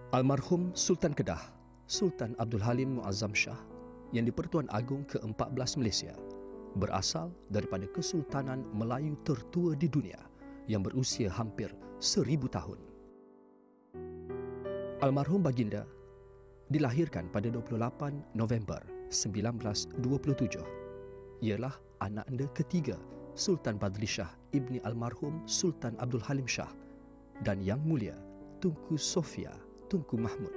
Almarhum Sultan Kedah, Sultan Abdul Halim Muazzam Shah yang di-Pertuan Agong ke-14 Malaysia, berasal daripada Kesultanan Melayu tertua di dunia yang berusia hampir 1000 tahun. Almarhum baginda dilahirkan pada 28 November 1927. Ialah anak anda ketiga Sultan Badli Shah ibni almarhum Sultan Abdul Halim Shah dan Yang Mulia Tunku Sofia Tunku Mahmud.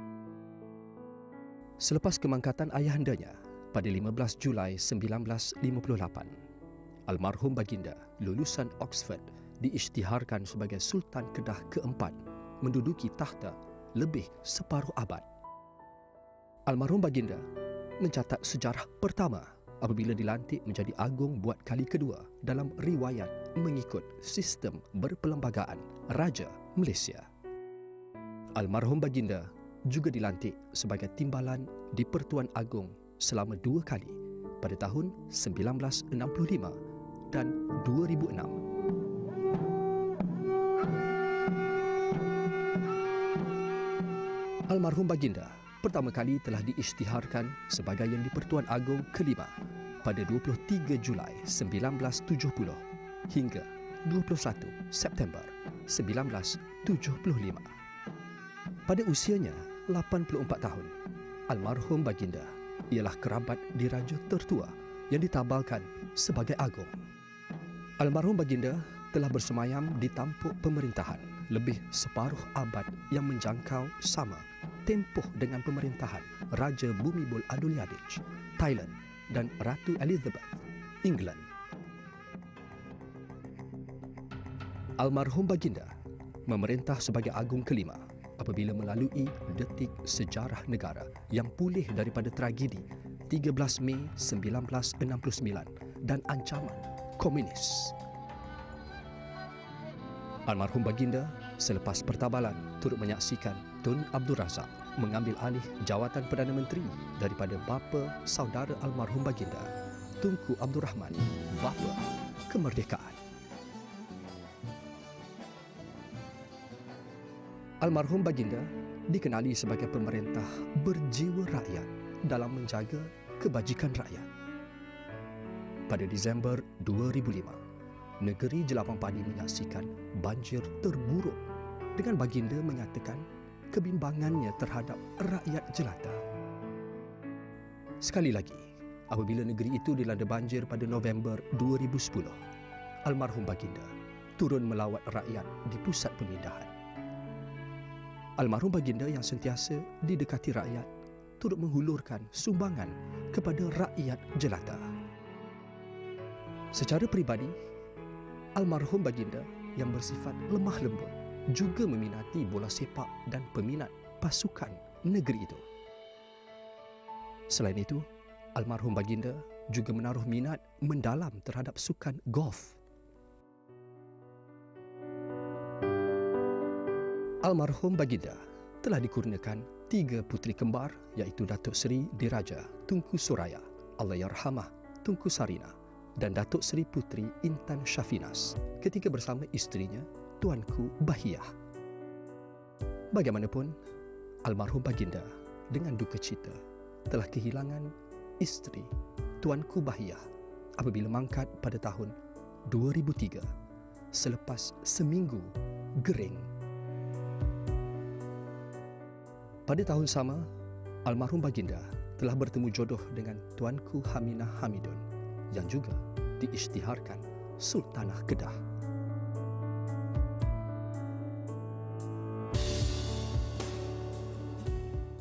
Selepas kemangkatan ayahandanya pada 15 Julai 1958, almarhum baginda lulusan Oxford diisytiharkan sebagai Sultan Kedah keempat, menduduki takhta lebih separuh abad. Almarhum baginda mencatat sejarah pertama apabila dilantik menjadi agung buat kali kedua dalam riwayat mengikut sistem berperlembagaan Raja Malaysia. Almarhum baginda juga dilantik sebagai timbalan di Pertuan Agong selama 2 kali pada tahun 1965 dan 2006. Almarhum baginda pertama kali telah diisytiharkan sebagai Yang di-Pertuan Agong kelima pada 23 Julai 1970 hingga 21 September 1975. Pada usianya 84 tahun, almarhum baginda ialah kerabat diraja tertua yang ditabalkan sebagai agung. Almarhum baginda telah bersemayam di tampuk pemerintahan lebih separuh abad yang menjangkau sama tempoh dengan pemerintahan Raja Bhumibol Adulyadej, Thailand dan Ratu Elizabeth, England. Almarhum baginda memerintah sebagai agung kelima apabila melalui detik sejarah negara yang pulih daripada tragedi 13 Mei 1969 dan ancaman komunis. Almarhum baginda selepas pertabalan turut menyaksikan Tun Abdul Razak mengambil alih jawatan Perdana Menteri daripada bapa saudara almarhum baginda, Tunku Abdul Rahman, bapa kemerdekaan. Almarhum baginda dikenali sebagai pemerintah berjiwa rakyat dalam menjaga kebajikan rakyat. Pada Disember 2005, negeri Jelapang Padi menyaksikan banjir terburuk dengan baginda menyatakan kebimbangannya terhadap rakyat jelata. Sekali lagi, apabila negeri itu dilanda banjir pada November 2010, almarhum baginda turun melawat rakyat di pusat pemindahan. Almarhum baginda yang sentiasa didekati rakyat turut menghulurkan sumbangan kepada rakyat jelata. Secara peribadi, almarhum baginda yang bersifat lemah lembut juga meminati bola sepak dan peminat pasukan negeri itu. Selain itu, almarhum baginda juga menaruh minat mendalam terhadap sukan golf. Almarhum baginda telah dikurniakan 3 puteri kembar iaitu Datuk Seri Diraja Tunku Suraya, Allahyarhamah Tunku Sarina dan Datuk Seri Puteri Intan Syafinas ketika bersama isterinya Tuanku Bahiyah. Bagaimanapun, almarhum baginda dengan duka cita telah kehilangan isteri Tuanku Bahiyah apabila mangkat pada tahun 2003 selepas seminggu gering. Pada tahun sama, almarhum baginda telah bertemu jodoh dengan Tuanku Haminah Hamidun yang juga diisytiharkan Sultanah Kedah.